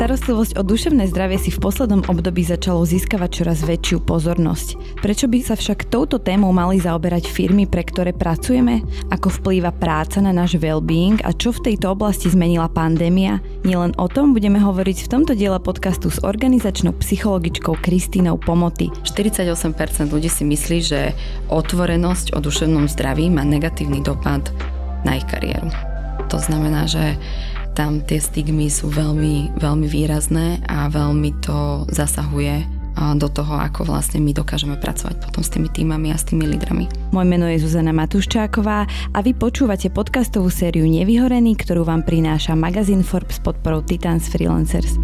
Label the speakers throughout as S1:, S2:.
S1: Starostlivosť o duševné zdravie si v poslednom období začalo získavať čoraz väčšiu pozornosť. Prečo by sa však touto témou mali zaoberať firmy, pre ktoré pracujeme? Ako vplýva práca na náš well-being a čo v tejto oblasti zmenila pandémia? Nielen o tom budeme hovoriť v tomto diele podcastu s organizačnou psychologičkou Kristínou Pomoty.
S2: 48% ľudí si myslí, že otvorenosť o duševnom zdraví má negatívny dopad na ich kariéru. To znamená, že tam tie stigmy sú veľmi, veľmi výrazné a veľmi to zasahuje do toho, ako vlastne my dokážeme pracovať potom s tými tímami a s tými lídrami.
S1: Moje meno je Zuzana Matuščáková a vy počúvate podcastovú sériu Nevyhorený, ktorú vám prináša magazín Forbes s podporou Titans Freelancers.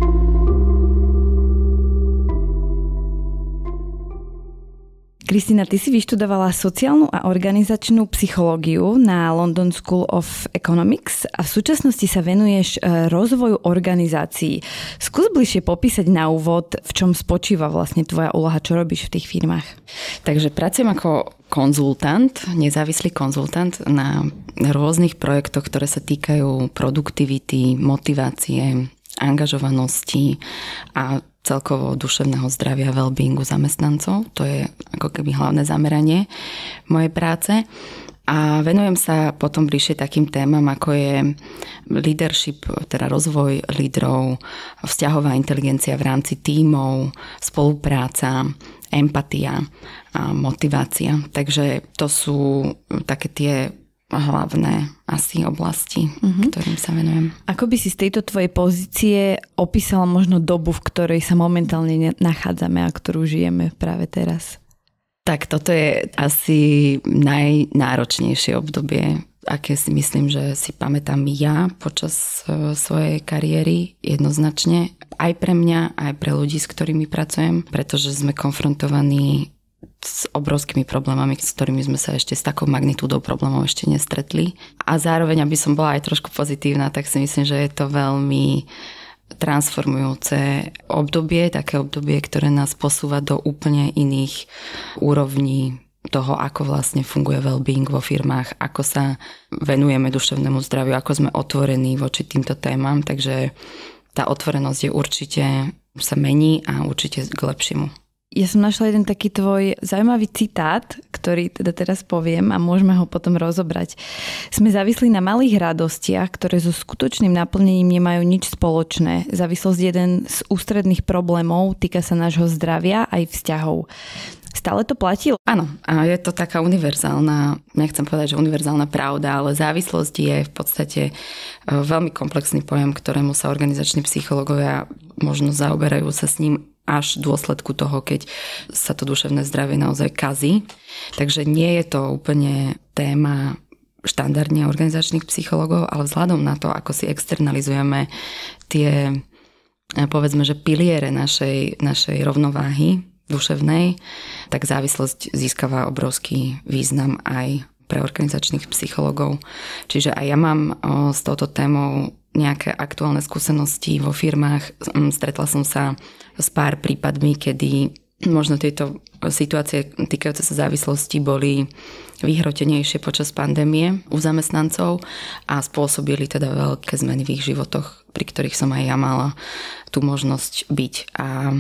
S1: Kristína, ty si vyštudovala sociálnu a organizačnú psychológiu na London School of Economics a v súčasnosti sa venuješ rozvoju organizácií. Skús bližšie popísať na úvod, v čom spočíva vlastne tvoja úloha, čo robíš v tých firmách.
S2: Takže pracujem ako konzultant, nezávislý konzultant na rôznych projektoch, ktoré sa týkajú produktivity, motivácie, angažovanosti a celkovo duševného zdravia a well-beingu zamestnancov. To je ako keby hlavné zameranie mojej práce. A venujem sa potom bližšie takým témam, ako je leadership, teda rozvoj lídrov, vzťahová inteligencia v rámci tímov, spolupráca, empatia a motivácia. Takže to sú také tie hlavné asi oblasti, ktorým sa venujem.
S1: Ako by si z tejto tvojej pozície opísala možno dobu, v ktorej sa momentálne nachádzame a ktorú žijeme práve teraz?
S2: Tak toto je asi najnáročnejšie obdobie, aké si myslím, že si pamätám ja počas svojej kariéry jednoznačne. Aj pre mňa, aj pre ľudí, s ktorými pracujem, pretože sme konfrontovaní s obrovskými problémami, s ktorými sme sa ešte s takou magnitúdou problémov ešte nestretli. A zároveň, aby som bola aj trošku pozitívna, tak si myslím, že je to veľmi transformujúce obdobie, také obdobie, ktoré nás posúva do úplne iných úrovní toho, ako vlastne funguje well-being vo firmách, ako sa venujeme duševnému zdraviu, ako sme otvorení voči týmto témam. Takže tá otvorenosť je určite sa mení a určite k lepšiemu.
S1: Ja som našla jeden taký tvoj zaujímavý citát, ktorý teda teraz poviem a môžeme ho potom rozobrať. Sme závislí na malých radostiach, ktoré so skutočným naplnením nemajú nič spoločné. Závislosť je jeden z ústredných problémov, týka sa nášho zdravia aj vzťahov. Stále to platí?
S2: Áno, a je to taká univerzálna, nechcem povedať, že univerzálna pravda, ale závislosť je v podstate veľmi komplexný pojem, ktorému sa organizační psychológovia možno zaoberajú sa s ním až v dôsledku toho, keď sa to duševné zdravie naozaj kazí. Takže nie je to úplne téma štandardne organizačných psychológov, ale vzhľadom na to, ako si externalizujeme tie, povedzme, že piliere našej rovnováhy duševnej, tak závislosť získava obrovský význam aj pre organizačných psychológov. Čiže aj ja mám s touto témou nejaké aktuálne skúsenosti vo firmách. Stretla som sa s pár prípadmi, kedy možno tieto situácie týkajúce sa závislosti boli vyhrotenejšie počas pandémie u zamestnancov a spôsobili teda veľké zmeny v ich životoch, pri ktorých som aj ja mala tú možnosť byť. A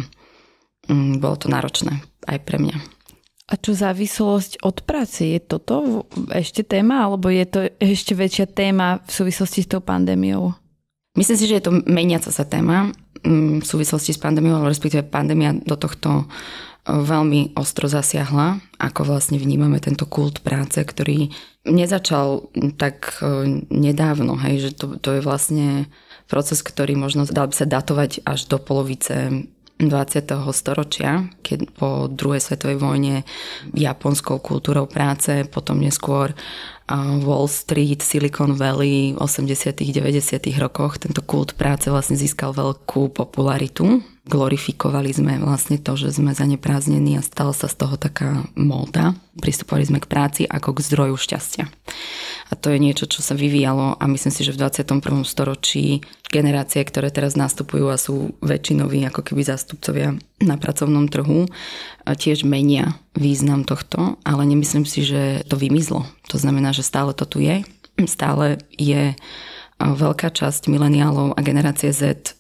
S2: bolo to náročné aj pre mňa.
S1: A čo závislosť od práce? Je toto ešte téma, alebo je to ešte väčšia téma v súvislosti s tou pandémiou?
S2: Myslím si, že je to meniaca sa téma v súvislosti s pandémiou, ale respektíve pandémia do tohto veľmi ostro zasiahla, ako vlastne vnímame tento kult práce, ktorý nezačal tak nedávno, hej, že to je vlastne proces, ktorý možno dal by sa datovať až do polovice 20. storočia, keď po druhej svetovej vojne japonskou kultúrou práce, potom neskôr Wall Street, Silicon Valley v 80. 90. rokoch. Tento kult práce vlastne získal veľkú popularitu. Glorifikovali sme vlastne to, že sme zaneprázdnení a stala sa z toho taká móda. Pristupovali sme k práci ako k zdroju šťastia. A to je niečo, čo sa vyvíjalo a myslím si, že v 21. storočí generácie, ktoré teraz nastupujú a sú väčšinoví ako keby zástupcovia na pracovnom trhu, tiež menia význam tohto, ale nemyslím si, že to vymizlo. To znamená, že stále to tu je. Stále je veľká časť mileniálov a generácie Z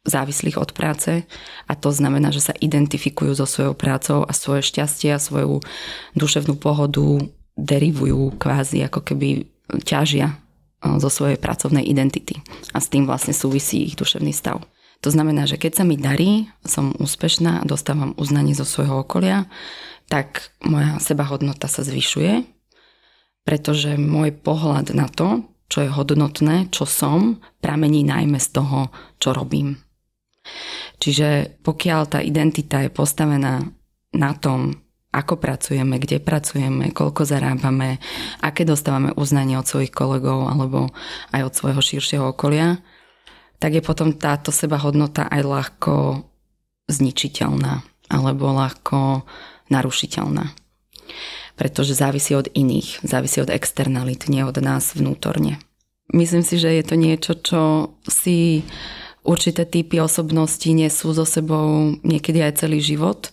S2: závislých od práce a to znamená, že sa identifikujú so svojou prácou a svoje šťastie a svoju duševnú pohodu derivujú kvázi, ako keby ťažia zo svojej pracovnej identity a s tým vlastne súvisí ich duševný stav. To znamená, že keď sa mi darí, som úspešná a dostávam uznanie zo svojho okolia, tak moja sebahodnota sa zvyšuje, pretože môj pohľad na to, čo je hodnotné, čo som, pramení najmä z toho, čo robím. Čiže pokiaľ tá identita je postavená na tom, ako pracujeme, kde pracujeme, koľko zarábame, aké dostávame uznanie od svojich kolegov alebo aj od svojho širšieho okolia, tak je potom táto sebahodnota aj ľahko zničiteľná alebo ľahko narušiteľná. Pretože závisí od iných, závisí od externalit, nie od nás vnútorne. Myslím si, že je to niečo, čo si určité typy osobností nesú so sebou niekedy aj celý život.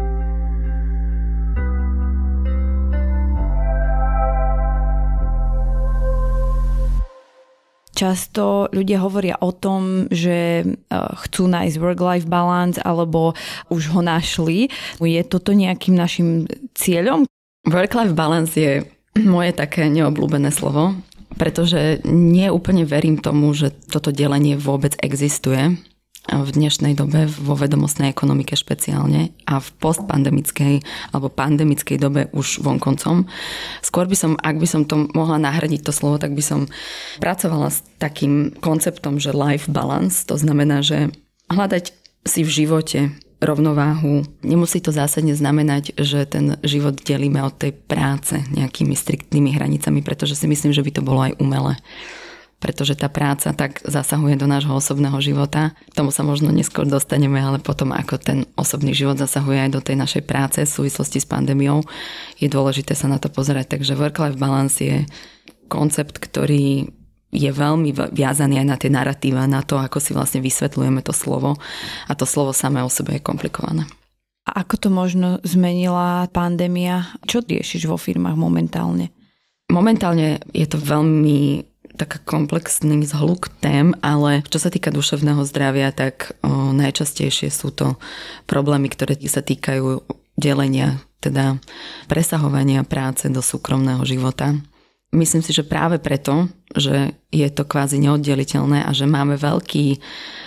S1: Často ľudia hovoria o tom, že chcú nájsť work-life balance alebo už ho našli. Je toto nejakým našim cieľom?
S2: Work-life balance je moje také neobľúbené slovo, pretože nie úplne verím tomu, že toto delenie vôbec existuje v dnešnej dobe, vo vedomostnej ekonomike špeciálne a v postpandemickej alebo pandemickej dobe už vonkoncom. Skôr by som, ak by som to mohla nahradiť to slovo, tak by som pracovala s takým konceptom, že life balance, to znamená, že hľadať si v živote rovnováhu. Nemusí to zásadne znamenať, že ten život delíme od tej práce nejakými striktnými hranicami, pretože si myslím, že by to bolo aj umelé. Pretože tá práca tak zasahuje do nášho osobného života. Tomu sa možno neskôr dostaneme, ale potom ako ten osobný život zasahuje aj do tej našej práce v súvislosti s pandémiou, je dôležité sa na to pozerať. Takže work-life balance je koncept, ktorý je veľmi viazaný aj na tie naratíva, na to, ako si vlastne vysvetľujeme to slovo. A to slovo samé o sebe je komplikované.
S1: A ako to možno zmenila pandémia? Čo riešiš vo firmách momentálne?
S2: Momentálne je to veľmi taká komplexný zhluk tém, ale čo sa týka duševného zdravia, tak najčastejšie sú to problémy, ktoré sa týkajú delenia, teda presahovania práce do súkromného života. Myslím si, že práve preto, že je to kvázi neoddeliteľné a že máme veľký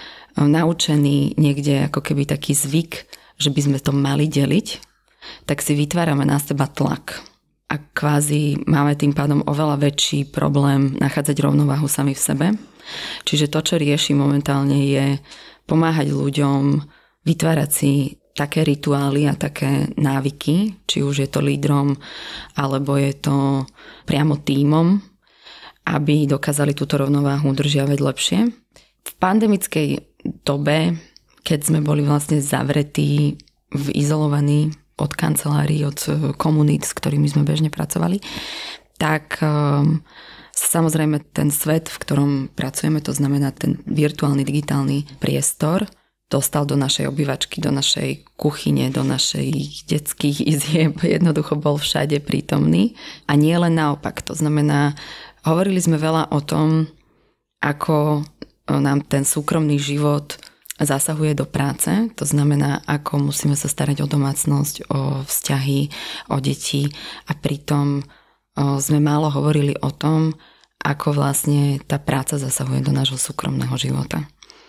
S2: naučený niekde ako keby taký zvyk, že by sme to mali deliť, tak si vytvárame na seba tlak. A kvázi máme tým pádom oveľa väčší problém nachádzať rovnováhu sami v sebe. Čiže to, čo riešim momentálne, je pomáhať ľuďom vytvárať si také rituály a také návyky, či už je to lídrom, alebo je to priamo tímom, aby dokázali túto rovnováhu udržiavať lepšie. V pandemickej dobe, keď sme boli vlastne zavretí, izolovaní od kancelárií, od komunít, s ktorými sme bežne pracovali, tak samozrejme ten svet, v ktorom pracujeme, to znamená ten virtuálny digitálny priestor, dostal do našej obývačky, do našej kuchyne, do našich detských izieb, jednoducho bol všade prítomný. A nie len naopak, to znamená, hovorili sme veľa o tom, ako nám ten súkromný život zasahuje do práce, to znamená, ako musíme sa starať o domácnosť, o vzťahy, o deti a pritom sme málo hovorili o tom, ako vlastne tá práca zasahuje do nášho súkromného života.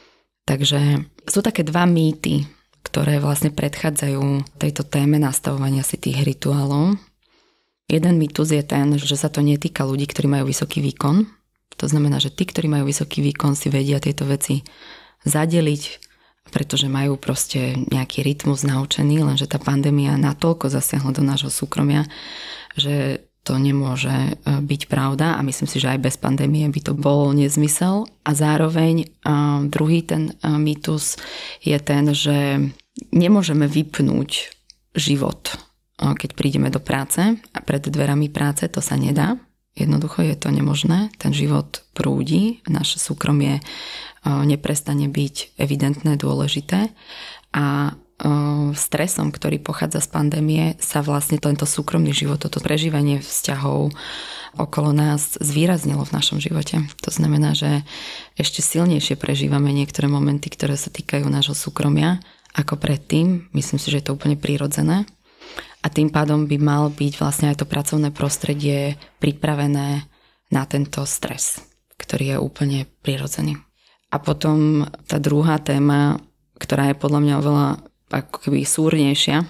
S2: Takže sú také dva mýty, ktoré vlastne predchádzajú tejto téme nastavovania si tých rituálov. Jeden mýtus je ten, že sa to netýka ľudí, ktorí majú vysoký výkon. To znamená, že tí, ktorí majú vysoký výkon, si vedia tieto veci zadeliť, pretože majú proste nejaký rytmus naučený, lenže tá pandémia natoľko zasiahla do nášho súkromia, že to nemôže byť pravda a myslím si, že aj bez pandémie by to bol nezmysel. A zároveň druhý ten mýtus je ten, že nemôžeme vypnúť život, keď prídeme do práce a pred dverami práce to sa nedá. Jednoducho je to nemožné. Ten život prúdi, naše súkromie neprestane byť evidentné, dôležité a stresom, ktorý pochádza z pandémie, sa vlastne tento súkromný život, toto prežívanie vzťahov okolo nás zvýraznilo v našom živote. To znamená, že ešte silnejšie prežívame niektoré momenty, ktoré sa týkajú nášho súkromia ako predtým. Myslím si, že je to úplne prirodzené. A tým pádom by mal byť vlastne aj to pracovné prostredie pripravené na tento stres, ktorý je úplne prirodzený. A potom tá druhá téma, ktorá je podľa mňa oveľa ako keby súrnejšia,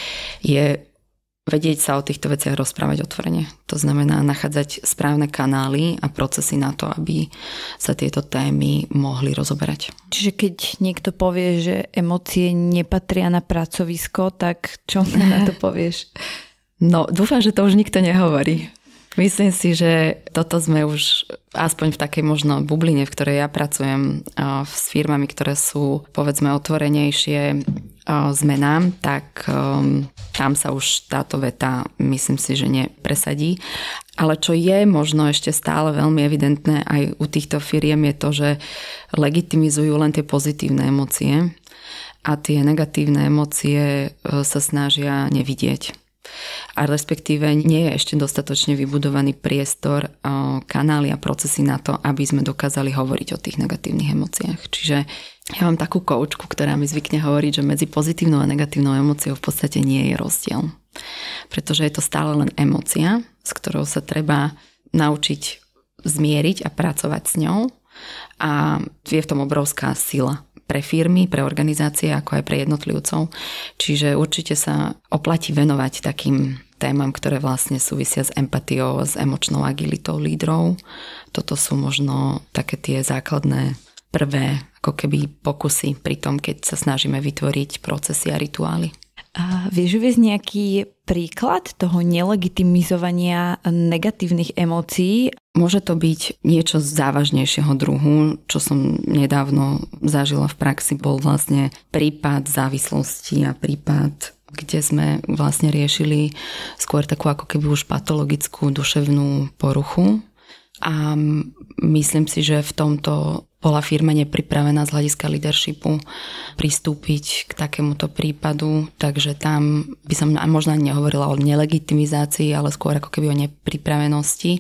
S2: je vedieť sa o týchto veciach rozprávať otvorene. To znamená nachádzať správne kanály a procesy na to, aby sa tieto témy mohli rozoberať.
S1: Čiže keď niekto povie, že emócie nepatria na pracovisko, tak čo na to povieš?
S2: No, dúfam, že to už nikto nehovorí. Myslím si, že toto sme už aspoň v takej možno bubline, v ktorej ja pracujem s firmami, ktoré sú povedzme otvorenejšie zmenám, tak tam sa už táto veta myslím si, že nepresadí. Ale čo je možno ešte stále veľmi evidentné aj u týchto firiem je to, že legitimizujú len tie pozitívne emócie a tie negatívne emócie sa snažia nevidieť. A respektíve nie je ešte dostatočne vybudovaný priestor, kanály a procesy na to, aby sme dokázali hovoriť o tých negatívnych emóciách. Čiže ja mám takú koučku, ktorá mi zvykne hovoriť, že medzi pozitívnou a negatívnou emóciou v podstate nie je rozdiel. Pretože je to stále len emócia, s ktorou sa treba naučiť zmieriť a pracovať s ňou. A je v tom obrovská sila pre firmy, pre organizácie, ako aj pre jednotlivcov. Čiže určite sa oplatí venovať takým témam, ktoré vlastne súvisia s empatiou, s emočnou agilitou lídrov. Toto sú možno také tie základné prvé ako keby pokusy pri tom, keď sa snažíme vytvoriť procesy a rituály.
S1: A vieš uviesť nejaký príklad toho nelegitimizovania negatívnych emócií?
S2: Môže to byť niečo závažnejšieho druhu, čo som nedávno zažila v praxi, bol vlastne prípad závislosti a prípad, kde sme vlastne riešili skôr takú ako keby už patologickú duševnú poruchu. A myslím si, že v tomto bola firma nepripravená z hľadiska leadershipu pristúpiť k takémuto prípadu, takže tam by som možno nehovorila o nelegitimizácii, ale skôr ako keby o nepripravenosti.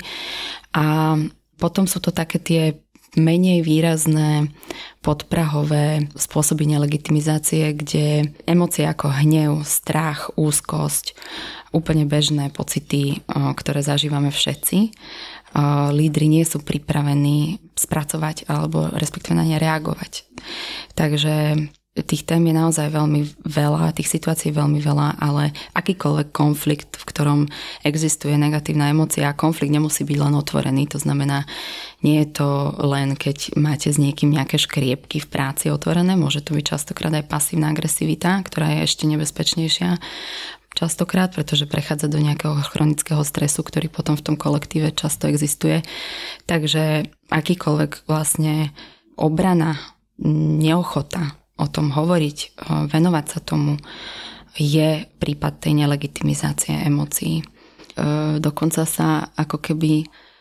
S2: A potom sú to také tie menej výrazné podprahové spôsoby nelegitimizácie, kde emócie ako hnev, strach, úzkosť, úplne bežné pocity, ktoré zažívame všetci, lídri nie sú pripravení spracovať alebo respektíve na ne reagovať. Takže tých tém je naozaj veľmi veľa, tých situácií veľmi veľa, ale akýkoľvek konflikt, v ktorom existuje negatívna emócia, a konflikt nemusí byť len otvorený, to znamená, nie je to len keď máte s niekým nejaké škriepky v práci otvorené, môže to byť častokrát aj pasívna agresivita, ktorá je ešte nebezpečnejšia častokrát, pretože prechádza do nejakého chronického stresu, ktorý potom v tom kolektíve často existuje. Takže akýkoľvek vlastne obrana, neochota o tom hovoriť, venovať sa tomu, je prípad tej nelegitimizácie emócií. Dokonca sa ako keby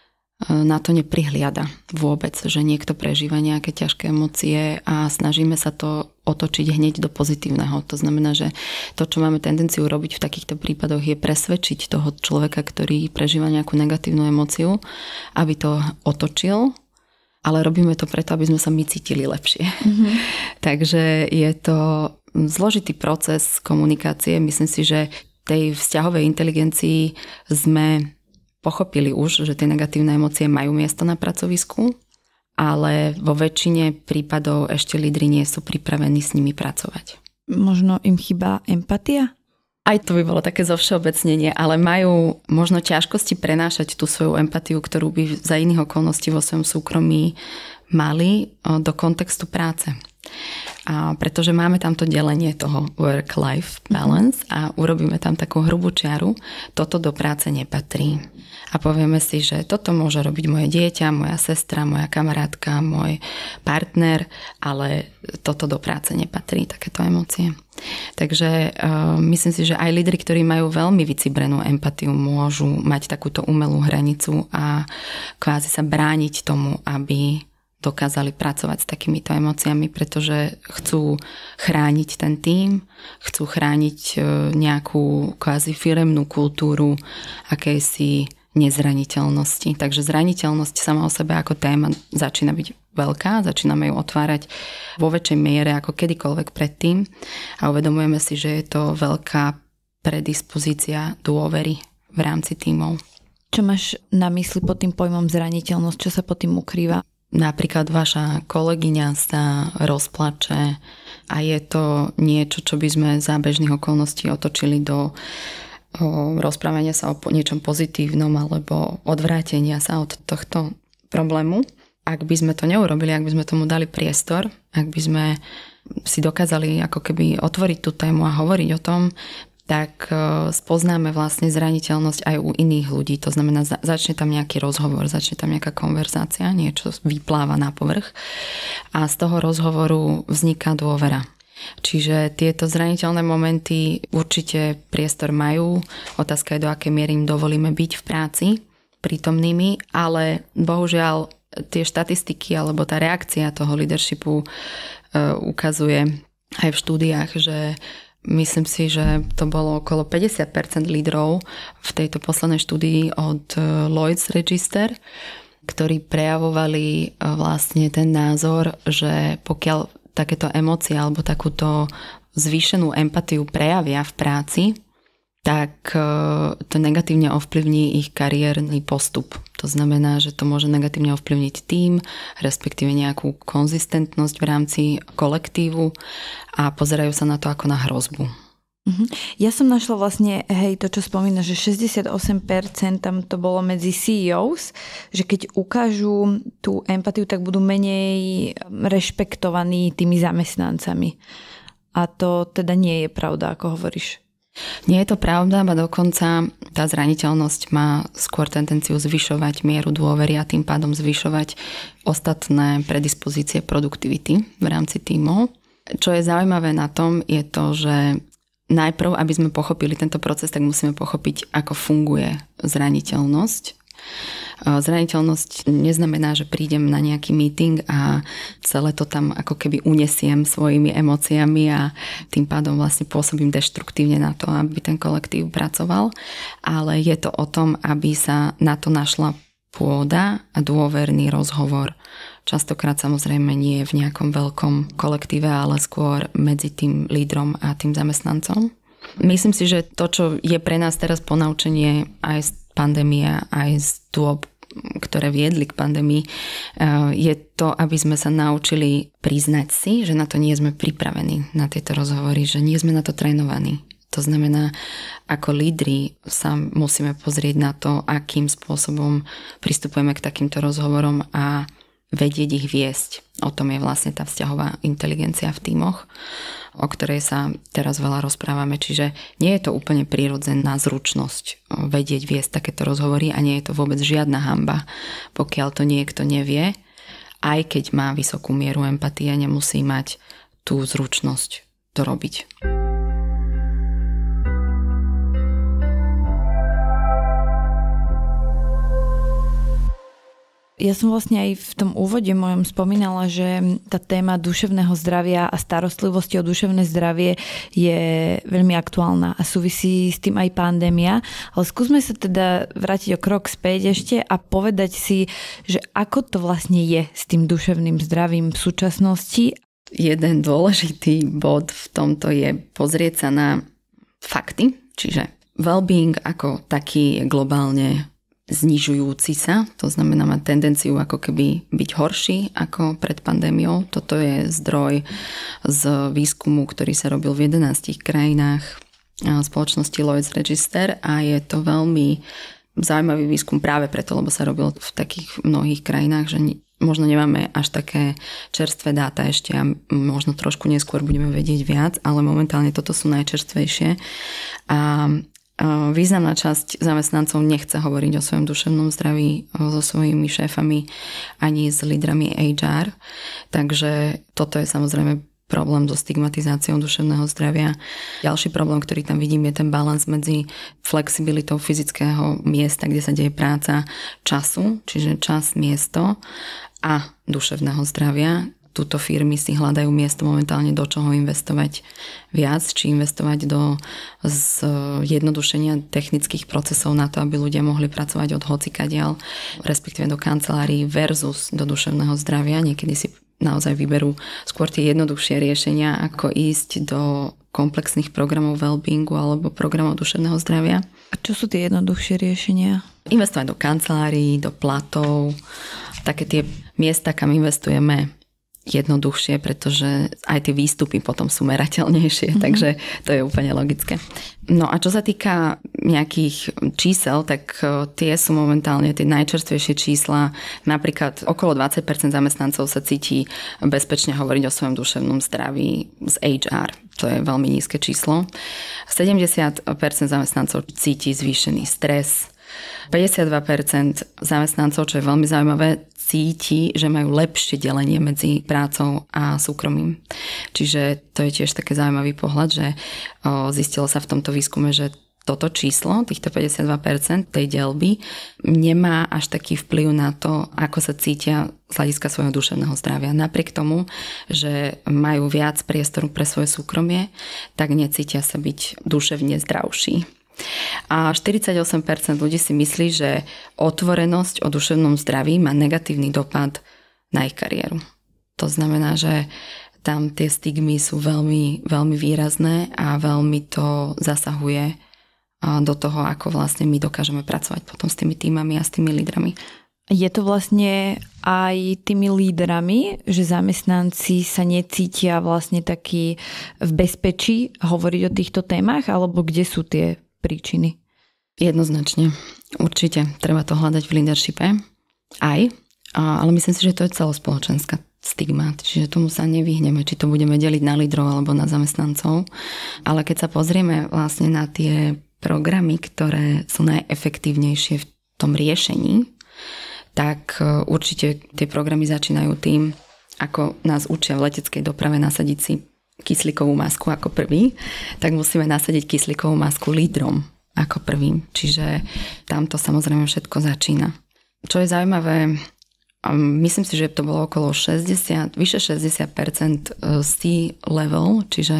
S2: na to neprihliada vôbec, že niekto prežíva nejaké ťažké emócie a snažíme sa to otočiť hneď do pozitívneho. To znamená, že to, čo máme tendenciu robiť v takýchto prípadoch, je presvedčiť toho človeka, ktorý prežíva nejakú negatívnu emóciu, aby to otočil, ale robíme to preto, aby sme sa my cítili lepšie. Mm-hmm. Takže je to zložitý proces komunikácie. Myslím si, že tej vzťahovej inteligencii sme pochopili už, že tie negatívne emócie majú miesto na pracovisku, ale vo väčšine prípadov ešte lídri nie sú pripravení s nimi pracovať.
S1: Možno im chýba empatia?
S2: Aj to by bolo také zovšeobecnenie, ale majú možno ťažkosti prenášať tú svoju empatiu, ktorú by za iných okolností vo svojom súkromí mali do kontextu práce. A pretože máme tam to delenie toho work-life balance a urobíme tam takú hrubú čiaru, toto do práce nepatrí. A povieme si, že toto môže robiť moje dieťa, moja sestra, moja kamarátka, môj partner, ale toto do práce nepatrí, takéto emócie. Takže myslím si, že aj lídri, ktorí majú veľmi vycibrenú empatiu, môžu mať takúto umelú hranicu a kvázi sa brániť tomu, aby dokázali pracovať s takýmito emóciami, pretože chcú chrániť ten tím, chcú chrániť nejakú kvázi firemnú kultúru akejsi nezraniteľnosti. Takže zraniteľnosť sama o sebe ako téma začína byť veľká, začíname ju otvárať vo väčšej miere ako kedykoľvek predtým a uvedomujeme si, že je to veľká predispozícia dôvery v rámci tímov.
S1: Čo máš na mysli pod tým pojmom zraniteľnosť? Čo sa pod tým ukrýva?
S2: Napríklad vaša kolegyňa sa rozplače a je to niečo, čo by sme za bežných okolností otočili do rozprávania sa o niečom pozitívnom alebo odvrátenia sa od tohto problému. Ak by sme to neurobili, ak by sme tomu dali priestor, ak by sme si dokázali ako keby otvoriť tú tému a hovoriť o tom, tak spoznáme vlastne zraniteľnosť aj u iných ľudí. To znamená, začne tam nejaký rozhovor, začne tam nejaká konverzácia, niečo vypláva na povrch a z toho rozhovoru vzniká dôvera. Čiže tieto zraniteľné momenty určite priestor majú. Otázka je, do akej miery im dovolíme byť v práci prítomnými, ale bohužiaľ tie štatistiky alebo tá reakcia toho leadershipu ukazuje aj v štúdiách, že myslím si, že to bolo okolo 50% lídrov v tejto poslednej štúdii od Lloyd's Register, ktorí prejavovali vlastne ten názor, že pokiaľ takéto emócie alebo takúto zvýšenú empatiu prejavia v práci, tak to negatívne ovplyvní ich kariérny postup. To znamená, že to môže negatívne ovplyvniť tím, respektíve nejakú konzistentnosť v rámci kolektívu a pozerajú sa na to ako na hrozbu.
S1: Ja som našla vlastne, to čo spomína, že 68% tam to bolo medzi CEOs, že keď ukážu tú empatiu, tak budú menej rešpektovaní tými zamestnancami. A to teda nie je pravda, ako hovoríš.
S2: Nie je to pravda, a dokonca tá zraniteľnosť má skôr tendenciu zvyšovať mieru dôvery a tým pádom zvyšovať ostatné predispozície produktivity v rámci tímov. Čo je zaujímavé na tom je to, že najprv, aby sme pochopili tento proces, tak musíme pochopiť, ako funguje zraniteľnosť. Zraniteľnosť neznamená, že prídem na nejaký meeting a celé to tam ako keby unesiem svojimi emóciami a tým pádom vlastne pôsobím deštruktívne na to, aby ten kolektív pracoval. Ale je to o tom, aby sa na to našla pôda a dôverný rozhovor. Častokrát samozrejme nie v nejakom veľkom kolektíve, ale skôr medzi tým lídrom a tým zamestnancom. Myslím si, že to, čo je pre nás teraz ponaučenie aj z pandémie, aj z dôb, ktoré viedli k pandémii, je to, aby sme sa naučili priznať si, že na to nie sme pripravení, na tieto rozhovory, že nie sme na to trénovaní. To znamená, ako lídri sa musíme pozrieť na to, akým spôsobom pristupujeme k takýmto rozhovorom a vedieť ich viesť. O tom je vlastne tá vzťahová inteligencia v tímoch, o ktorej sa teraz veľa rozprávame. Čiže nie je to úplne prirodzená zručnosť vedieť viesť takéto rozhovory a nie je to vôbec žiadna hanba, pokiaľ to niekto nevie, aj keď má vysokú mieru empatie, nemusí mať tú zručnosť to robiť.
S1: Ja som vlastne aj v tom úvode mojom spomínala, že tá téma duševného zdravia a starostlivosti o duševné zdravie je veľmi aktuálna a súvisí s tým aj pandémia. Ale skúsme sa teda vrátiť o krok späť ešte a povedať si, že ako to vlastne je s tým duševným zdravím v súčasnosti.
S2: Jeden dôležitý bod v tomto je pozrieť sa na fakty, čiže well-being ako taký globálne znižujúci sa, to znamená mať tendenciu ako keby byť horší ako pred pandémiou. Toto je zdroj z výskumu, ktorý sa robil v 11 krajinách spoločnosti Lloyd's Register a je to veľmi zaujímavý výskum práve preto, lebo sa robil v takých mnohých krajinách, že možno nemáme až také čerstvé dáta ešte a možno trošku neskôr budeme vedieť viac, ale momentálne toto sú najčerstvejšie a významná časť zamestnancov nechce hovoriť o svojom duševnom zdraví so svojimi šéfami ani s lídrami HR. Takže toto je samozrejme problém so stigmatizáciou duševného zdravia. Ďalší problém, ktorý tam vidím, je ten balans medzi flexibilitou fyzického miesta, kde sa deje práca, času, čiže čas, miesto a duševného zdravia. túto firmy si hľadajú miesto momentálne, do čoho investovať viac, či investovať do zjednodušenia technických procesov na to, aby ľudia mohli pracovať od hocikadiaľ, respektíve do kancelárií versus do duševného zdravia. Niekedy si naozaj vyberú skôr tie jednoduchšie riešenia, ako ísť do komplexných programov wellbeingu alebo programov duševného zdravia.
S1: A čo sú tie jednoduchšie riešenia?
S2: Investovať do kancelárií, do platov, také tie miesta, kam investujeme jednoduchšie, pretože aj tie výstupy potom sú merateľnejšie, takže to je úplne logické. No a čo sa týka nejakých čísel, tak tie sú momentálne tie najčerstvejšie čísla. Napríklad okolo 20% zamestnancov sa cíti bezpečne hovoriť o svojom duševnom zdraví z HR. To je veľmi nízke číslo. 70% zamestnancov cíti zvýšený stres. 52% zamestnancov, čo je veľmi zaujímavé, cíti, že majú lepšie delenie medzi prácou a súkromím. Čiže to je tiež taký zaujímavý pohľad, že zistilo sa v tomto výskume, že toto číslo, týchto 52% tej delby, nemá až taký vplyv na to, ako sa cítia z hľadiska svojho duševného zdravia. Napriek tomu, že majú viac priestoru pre svoje súkromie, tak necítia sa byť duševne zdravší. A 48% ľudí si myslí, že otvorenosť o duševnom zdraví má negatívny dopad na ich kariéru. To znamená, že tam tie stigmy sú veľmi, veľmi výrazné a veľmi to zasahuje do toho, ako vlastne my dokážeme pracovať potom s tými tímami a s tými lídrami.
S1: Je to vlastne aj tými lídrami, že zamestnanci sa necítia vlastne takí v bezpečí hovoriť o týchto témach, alebo kde sú tie príčiny?
S2: Jednoznačne. Určite. Treba to hľadať v leadershipe. Ale myslím si, že to je celospoločenská stigma. Čiže tomu sa nevyhneme, či to budeme deliť na lídrov alebo na zamestnancov. Ale keď sa pozrieme vlastne na tie programy, ktoré sú najefektívnejšie v tom riešení, tak určite tie programy začínajú tým, ako nás učia v leteckej doprave nasadiť si kyslíkovú masku ako prvý, tak musíme nasadiť kyslíkovú masku lídrom ako prvým. Čiže tamto samozrejme všetko začína. Čo je zaujímavé, myslím si, že to bolo okolo vyše 60% C-level, čiže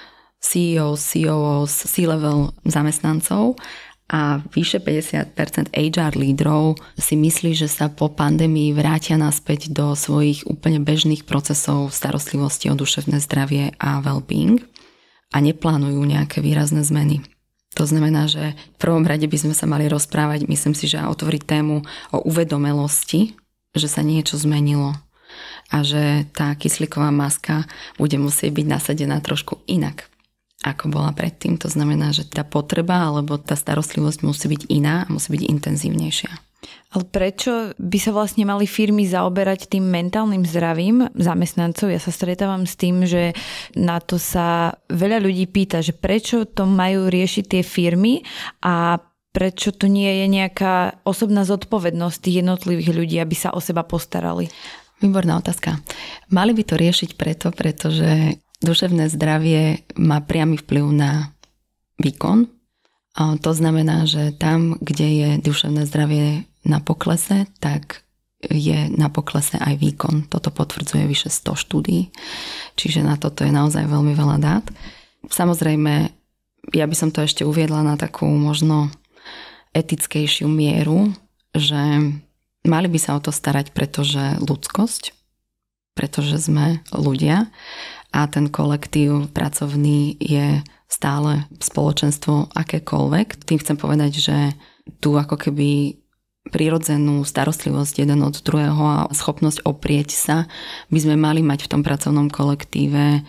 S2: CEO, COOs, C-level zamestnancov a vyše 50% HR lídrov si myslí, že sa po pandémii vrátia naspäť do svojich úplne bežných procesov starostlivosti o duševné zdravie a well-being a neplánujú nejaké výrazné zmeny. To znamená, že v prvom rade by sme sa mali rozprávať, myslím si, že otvoriť tému o uvedomelosti, že sa niečo zmenilo a že tá kyslíková maska bude musieť byť nasadená trošku inak, ako bola predtým. To znamená, že tá potreba alebo tá starostlivosť musí byť iná a musí byť intenzívnejšia.
S1: Ale prečo by sa vlastne mali firmy zaoberať tým mentálnym zdravím zamestnancov? Ja sa stretávam s tým, že na to sa veľa ľudí pýta, že prečo to majú riešiť tie firmy a prečo to nie je nejaká osobná zodpovednosť tých jednotlivých ľudí, aby sa o seba postarali?
S2: Výborná otázka. Mali by to riešiť pretože duševné zdravie má priamy vplyv na výkon. A to znamená, že tam, kde je duševné zdravie na poklese, tak je na poklese aj výkon. Toto potvrdzuje vyše 100 štúdií. Čiže na toto je naozaj veľmi veľa dát. Samozrejme, ja by som to ešte uviedla na takú možno etickejšiu mieru, že mali by sa o to starať, pretože ľudskosť, pretože sme ľudia a ten kolektív pracovný je stále spoločenstvo akékoľvek. Tým chcem povedať, že tu ako keby prirodzenú starostlivosť jeden od druhého a schopnosť oprieť sa by sme mali mať v tom pracovnom kolektíve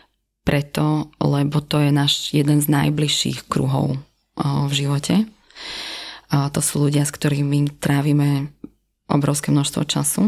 S2: preto, lebo to je náš jeden z najbližších kruhov v živote. A to sú ľudia, s ktorými trávime obrovské množstvo času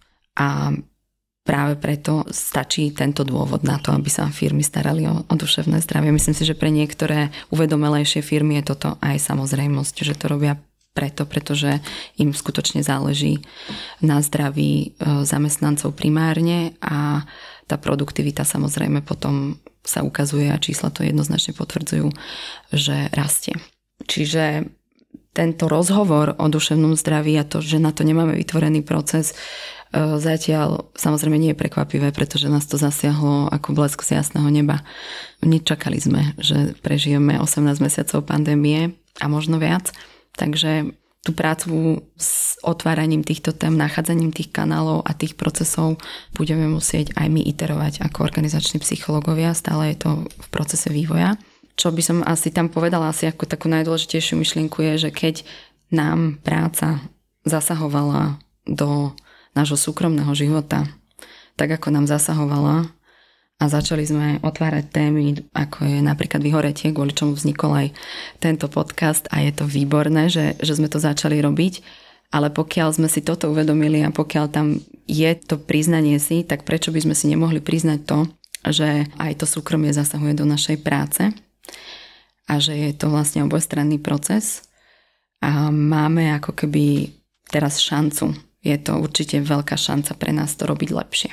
S2: a práve preto stačí tento dôvod na to, aby sa firmy starali o duševné zdravie. Myslím si, že pre niektoré uvedomelejšie firmy je toto aj samozrejmosť, že to robia pretože im skutočne záleží na zdraví zamestnancov primárne a tá produktivita samozrejme potom sa ukazuje a čísla to jednoznačne potvrdzujú, že rastie. Čiže tento rozhovor o duševnom zdraví a to, že na to nemáme vytvorený proces, zatiaľ samozrejme nie je prekvapivé, pretože nás to zasiahlo ako blesk z jasného neba. Nečakali sme, že prežijeme 18 mesiacov pandémie a možno viac, takže tú prácu s otváraním týchto tém, nachádzaním tých kanálov a tých procesov budeme musieť aj my iterovať ako organizační psychológovia, stále je to v procese vývoja. Čo by som asi tam povedala, asi ako takú najdôležitejšiu myšlienku je, že keď nám práca zasahovala do nášho súkromného života, tak ako nám zasahovala a začali sme otvárať témy, ako je napríklad vyhoretie, kvôli čomu vznikol aj tento podcast a je to výborné, že sme to začali robiť, ale pokiaľ sme si toto uvedomili a pokiaľ tam je to priznanie si, tak prečo by sme si nemohli priznať to, že aj to súkromie zasahuje do našej práce a že je to vlastne obojstranný proces a máme ako keby teraz šancu. Je to určite veľká šanca pre nás to robiť lepšie.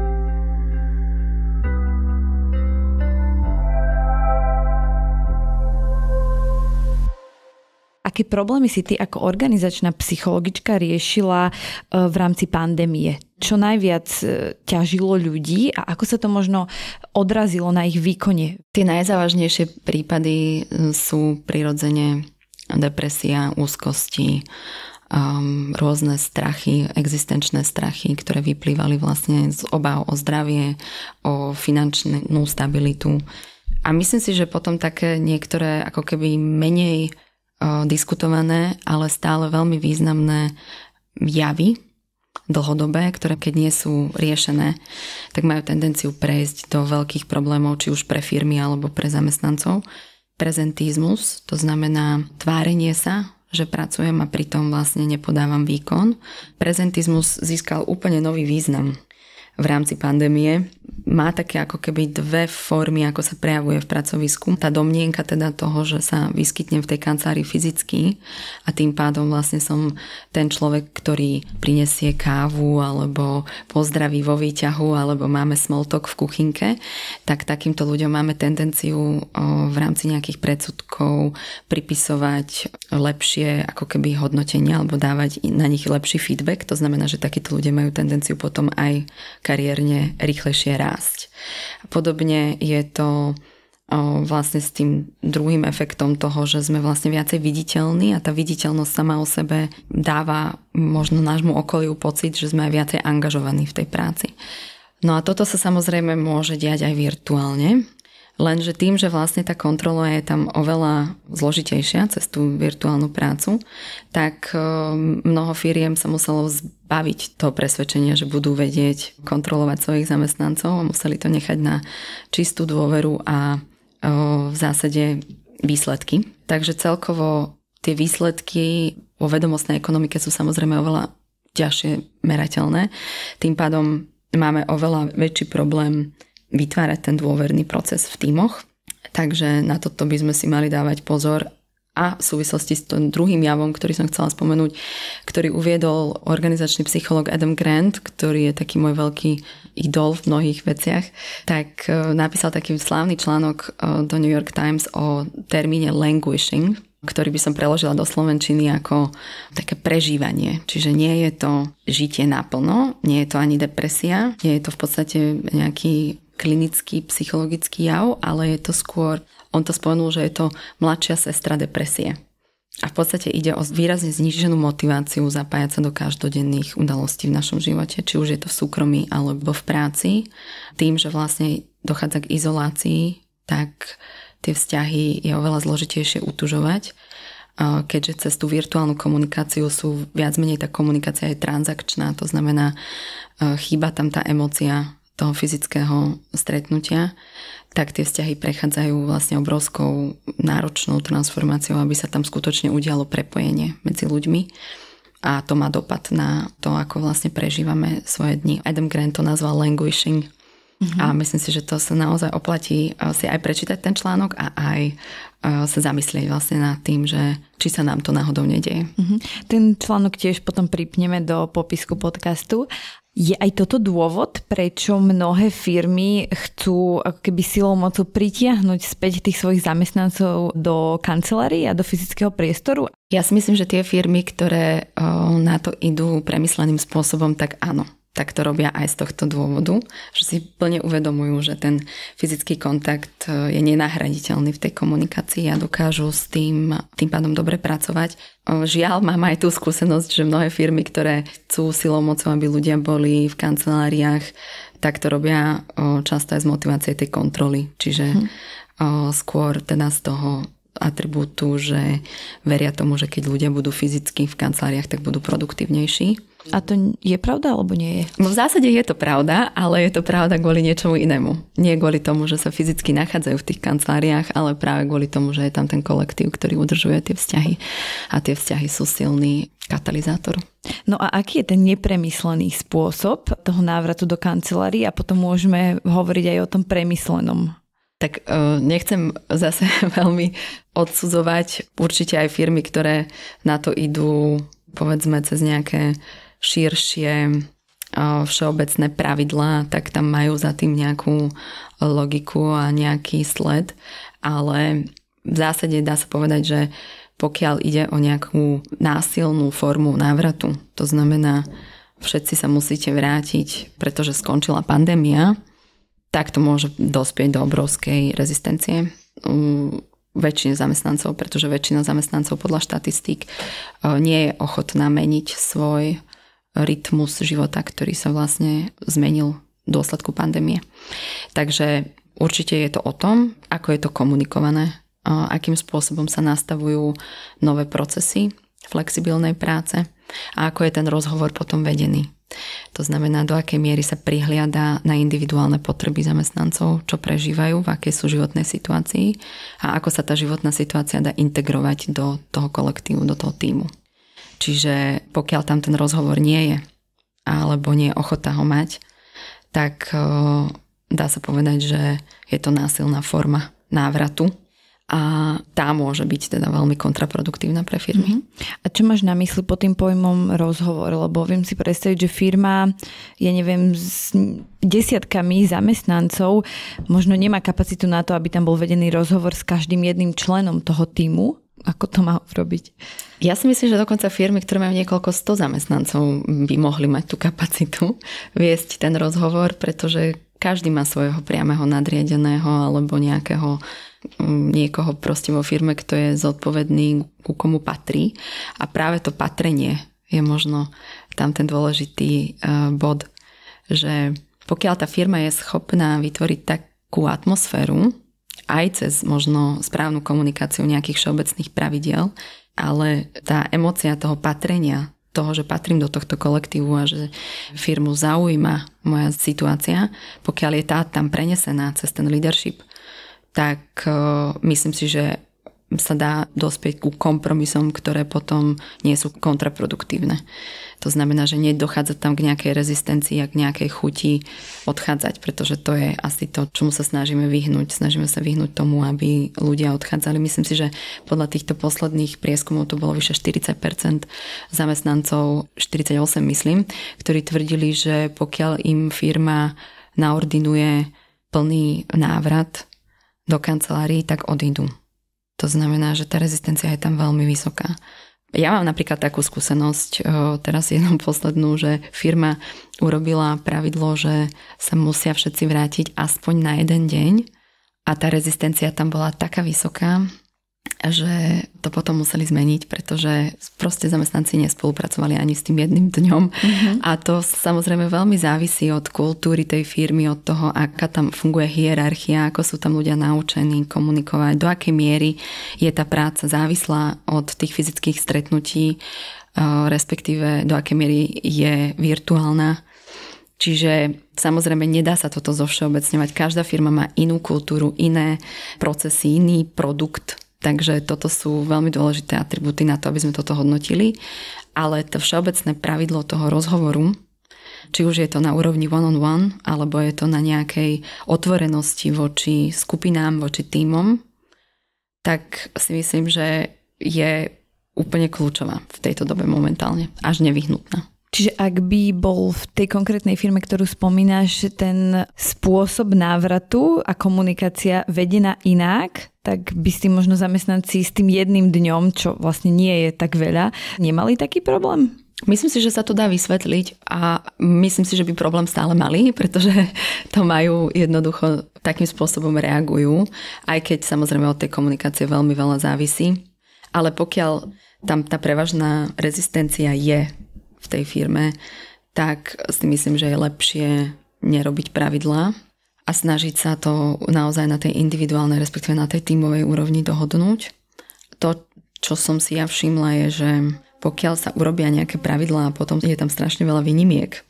S1: Aké problémy si ty ako organizačná psychologička riešila v rámci pandémie? Čo najviac ťažilo ľudí a ako sa to možno odrazilo na ich výkone?
S2: Tie najzávažnejšie prípady sú prirodzene depresia, úzkosti, rôzne strachy, existenčné strachy, ktoré vyplývali vlastne z obáv o zdravie, o finančnú stabilitu. A myslím si, že potom také niektoré ako keby menej diskutované, ale stále veľmi významné javy dlhodobé, ktoré keď nie sú riešené, tak majú tendenciu prejsť do veľkých problémov, či už pre firmy alebo pre zamestnancov. Prezentizmus, to znamená tvárenie sa, že pracujem a pritom vlastne nepodávam výkon. Prezentizmus získal úplne nový význam v rámci pandémie. Má také ako keby dve formy, ako sa prejavuje v pracovisku. Tá domnienka teda toho, že sa vyskytnem v tej kancelárii fyzicky a tým pádom vlastne som ten človek, ktorý prinesie kávu alebo pozdraví vo výťahu alebo máme small talk v kuchynke, tak takýmto ľuďom máme tendenciu v rámci nejakých predsudkov pripisovať lepšie ako keby hodnotenia alebo dávať na nich lepší feedback. To znamená, že takíto ľudia majú tendenciu potom aj kariérne rýchlejšie rásť. Podobne je to vlastne s tým druhým efektom toho, že sme vlastne viacej viditeľní a tá viditeľnosť sama o sebe dáva možno nášmu okoliu pocit, že sme aj viacej angažovaní v tej práci. No a toto sa samozrejme môže diať aj virtuálne, lenže tým, že vlastne tá kontrola je tam oveľa zložitejšia cez tú virtuálnu prácu, tak mnoho firiem sa muselo zbaviť to presvedčenie, že budú vedieť kontrolovať svojich zamestnancov a museli to nechať na čistú dôveru a v zásade výsledky. Takže celkovo tie výsledky vo vedomostnej ekonomike sú samozrejme oveľa ťažšie merateľné. Tým pádom máme oveľa väčší problém vytvárať ten dôverný proces v tímoch. Takže na toto by sme si mali dávať pozor a v súvislosti s tým druhým javom, ktorý som chcela spomenúť, ktorý uviedol organizačný psychológ Adam Grant, ktorý je taký môj veľký idol v mnohých veciach, tak napísal taký slávny článok do New York Times o termíne languishing, ktorý by som preložila do slovenčiny ako také prežívanie. Čiže nie je to žitie naplno, nie je to ani depresia, nie je to v podstate nejaký klinický, psychologický jav, ale je to skôr, on to spomenul, že je to mladšia sestra depresie. A v podstate ide o výrazne zníženú motiváciu zapájať sa do každodenných udalostí v našom živote, či už je to v súkromí alebo v práci. Tým, že vlastne dochádza k izolácii, tak tie vzťahy je oveľa zložitejšie utužovať, keďže cez tú virtuálnu komunikáciu sú viac menej tá komunikácia je transakčná, to znamená, chýba tam tá emócia toho fyzického stretnutia, tak tie vzťahy prechádzajú vlastne obrovskou náročnou transformáciou, aby sa tam skutočne udialo prepojenie medzi ľuďmi. A to má dopad na to, ako vlastne prežívame svoje dni. Adam Grant to nazval languishing. A myslím si, že to sa naozaj oplatí si aj prečítať ten článok a aj sa zamyslieť vlastne nad tým, že či sa nám to náhodou nedieje.
S1: Ten článok tiež potom pripneme do popisku podcastu. Je aj toto dôvod, prečo mnohé firmy chcú ako keby silou mocou pritiahnuť späť tých svojich zamestnancov do kancelárií a do fyzického priestoru?
S2: Ja si myslím, že tie firmy, ktoré na to idú premysleným spôsobom, tak áno. Tak to robia aj z tohto dôvodu, že si plne uvedomujú, že ten fyzický kontakt je nenahraditeľný v tej komunikácii a dokážu s tým pádom dobre pracovať. Žiaľ, mám aj tú skúsenosť, že mnohé firmy, ktoré chcú silou mocou, aby ľudia boli v kanceláriách, tak to robia často aj z motivácie tej kontroly. Čiže skôr teda z toho atribútu, že veria tomu, že keď ľudia budú fyzicky v kanceláriách, tak budú produktívnejší.
S1: A to je pravda, alebo nie je?
S2: No v zásade je to pravda, ale je to pravda kvôli niečomu inému. Nie kvôli tomu, že sa fyzicky nachádzajú v tých kanceláriách, ale práve kvôli tomu, že je tam ten kolektív, ktorý udržuje tie vzťahy. A tie vzťahy sú silný katalizátor.
S1: No a aký je ten nepremyslený spôsob toho návratu do kancelárii a potom môžeme hovoriť aj o tom premyslenom?
S2: Tak nechcem zase veľmi odsudzovať určite aj firmy, ktoré na to idú povedzme cez nejaké širšie všeobecné pravidlá, tak tam majú za tým nejakú logiku a nejaký sled, ale v zásade dá sa povedať, že pokiaľ ide o nejakú násilnú formu návratu, to znamená, všetci sa musíte vrátiť, pretože skončila pandémia, tak to môže dospieť do obrovskej rezistencie väčšine zamestnancov, pretože väčšina zamestnancov podľa štatistík nie je ochotná meniť svoj rytmus života, ktorý sa vlastne zmenil v dôsledku pandémie. Takže určite je to o tom, ako je to komunikované, akým spôsobom sa nastavujú nové procesy flexibilnej práce a ako je ten rozhovor potom vedený. To znamená, do akej miery sa prihliada na individuálne potreby zamestnancov, čo prežívajú, v akej sú životnej situácii a ako sa tá životná situácia dá integrovať do toho kolektívu, do toho tímu. Čiže pokiaľ tam ten rozhovor nie je, alebo nie je ochota ho mať, tak dá sa povedať, že je to násilná forma návratu a tá môže byť teda veľmi kontraproduktívna pre firmy.
S1: A čo máš na mysli pod tým pojmom rozhovor? Lebo viem si predstaviť, že firma, ja neviem, s desiatkami zamestnancov možno nemá kapacitu na to, aby tam bol vedený rozhovor s každým jedným členom toho tímu. Ako to má robiť?
S2: Ja si myslím, že dokonca firmy, ktoré majú niekoľko 100 zamestnancov, by mohli mať tú kapacitu viesť ten rozhovor, pretože každý má svojho priameho nadriadeného alebo niekoho proste vo firme, kto je zodpovedný, ku komu patrí. A práve to patrenie je možno tam ten dôležitý bod, že pokiaľ tá firma je schopná vytvoriť takú atmosféru, aj cez možno správnu komunikáciu nejakých všeobecných pravidiel, ale tá emócia toho patrenia, toho, že patrím do tohto kolektívu a že firmu zaujíma moja situácia, pokiaľ je tá tam prenesená cez ten leadership, tak myslím si, že sa dá dospieť ku kompromisom, ktoré potom nie sú kontraproduktívne. To znamená, že nedochádza tam k nejakej rezistencii a k nejakej chuti odchádzať, pretože to je asi to, čomu sa snažíme vyhnúť. Snažíme sa vyhnúť tomu, aby ľudia odchádzali. Myslím si, že podľa týchto posledných prieskumov to bolo vyše 40% zamestnancov, 48 myslím, ktorí tvrdili, že pokiaľ im firma naordinuje plný návrat do kancelárií, tak odídu. To znamená, že tá rezistencia je tam veľmi vysoká. Ja mám napríklad takú skúsenosť, teraz jednu poslednú, že firma urobila pravidlo, že sa musia všetci vrátiť aspoň na jeden deň a tá rezistencia tam bola taká vysoká, že to potom museli zmeniť, pretože proste zamestnanci nespolupracovali ani s tým jedným dňom. A to samozrejme veľmi závisí od kultúry tej firmy, od toho, aká tam funguje hierarchia, ako sú tam ľudia naučení komunikovať, do akej miery je tá práca závislá od tých fyzických stretnutí, respektíve do akej miery je virtuálna. Čiže samozrejme nedá sa toto zovšeobecňovať. Každá firma má inú kultúru, iné procesy, iný produkt. Takže toto sú veľmi dôležité atribúty na to, aby sme toto hodnotili. Ale to všeobecné pravidlo toho rozhovoru, či už je to na úrovni one-on-one, alebo je to na nejakej otvorenosti voči skupinám, voči tímom, tak si myslím, že je úplne kľúčová v tejto dobe momentálne, až nevyhnutná.
S1: Čiže ak by bol v tej konkrétnej firme, ktorú spomínaš, ten spôsob návratu a komunikácia vedená inak, tak by s tým možno zamestnanci s tým jedným dňom, čo vlastne nie je tak veľa, nemali taký problém?
S2: Myslím si, že sa to dá vysvetliť a myslím si, že by problém stále mali, pretože to majú jednoducho, takým spôsobom reagujú, aj keď samozrejme od tej komunikácie veľmi veľa závisí. Ale pokiaľ tam tá prevažná rezistencia je v tej firme, tak si myslím, že je lepšie nerobiť pravidlá a snažiť sa to naozaj na tej individuálnej, respektíve na tej tímovej úrovni dohodnúť. To, čo som si ja všimla, je, že pokiaľ sa urobia nejaké pravidlá a potom je tam strašne veľa výnimiek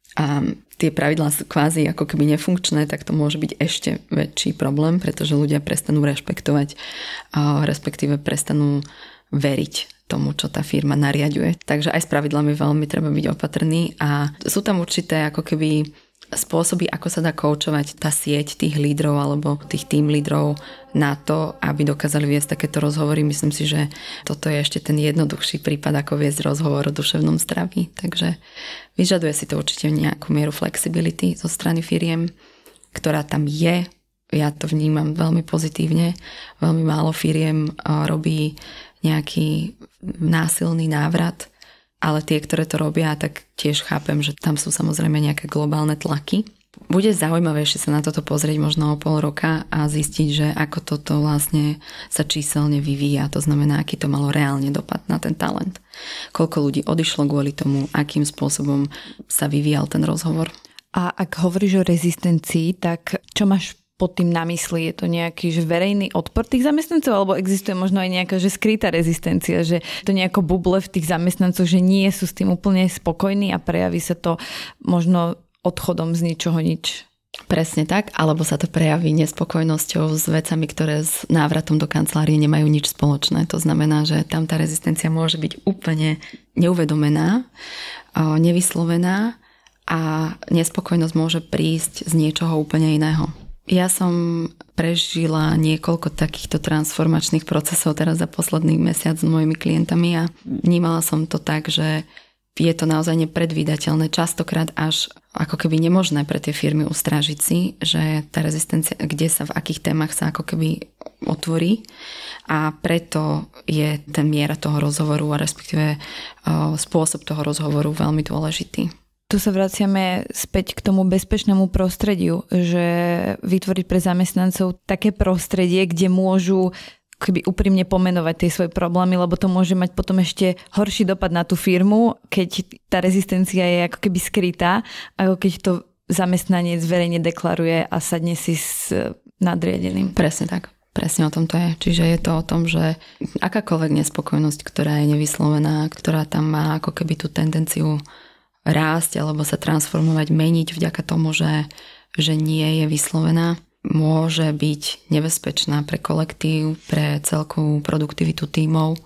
S2: a tie pravidlá sú kvázi ako keby nefunkčné, tak to môže byť ešte väčší problém, pretože ľudia prestanú rešpektovať, respektíve prestanú veriť tomu, čo tá firma nariaďuje. Takže aj s pravidlami veľmi treba byť opatrný a sú tam určité ako keby spôsoby, ako sa dá koučovať tá sieť tých lídrov alebo tých tým lídrov na to, aby dokázali viesť takéto rozhovory. Myslím si, že toto je ešte ten jednoduchší prípad, ako viesť rozhovor o duševnom zdraví. Takže vyžaduje si to určite nejakú mieru flexibility zo strany firiem, ktorá tam je. Ja to vnímam veľmi pozitívne. Veľmi málo firiem robí nejaký násilný návrat, ale tie, ktoré to robia, tak tiež chápem, že tam sú samozrejme nejaké globálne tlaky. Bude zaujímavejšie sa na toto pozrieť možno o pol roka a zistiť, že ako toto vlastne sa číselne vyvíja. To znamená, aký to malo reálne dopad na ten talent. Koľko ľudí odišlo kvôli tomu, akým spôsobom sa vyvíjal ten rozhovor.
S1: A ak hovoríš o rezistencii, tak čo máš pod tým na mysli? Je to nejaký že verejný odpor tých zamestnancov, alebo existuje možno aj nejaká že skrytá rezistencia, že to nejako buble v tých zamestnancoch, že nie sú s tým úplne spokojní a prejaví sa to možno odchodom z ničoho nič?
S2: Presne tak, alebo sa to prejaví nespokojnosťou s vecami, ktoré s návratom do kancelárie nemajú nič spoločné. To znamená, že tam tá rezistencia môže byť úplne neuvedomená, nevyslovená a nespokojnosť môže prísť z niečoho úplne iného. Ja som prežila niekoľko takýchto transformačných procesov teraz za posledný mesiac s mojimi klientami a vnímala som to tak, že je to naozaj nepredvídateľné, častokrát až ako keby nemožné pre tie firmy ustrážiť si, že tá rezistencia, kde sa, v akých témach sa ako keby otvorí a preto je ten miera toho rozhovoru a respektíve spôsob toho rozhovoru veľmi dôležitý.
S1: Tu sa vraciame späť k tomu bezpečnému prostrediu, že vytvoriť pre zamestnancov také prostredie, kde môžu keby úprimne pomenovať tie svoje problémy, lebo to môže mať potom ešte horší dopad na tú firmu, keď tá rezistencia je ako keby skrytá, ako keď to zamestnanec verejne deklaruje a sadne si s nadriadeným.
S2: Presne tak. Presne o tom to je. Čiže je to o tom, že akákoľvek nespokojnosť, ktorá je nevyslovená, ktorá tam má ako keby tú tendenciu rásť alebo sa transformovať, meniť vďaka tomu, že nie je vyslovená, môže byť nebezpečná pre kolektív, pre celkovú produktivitu tímov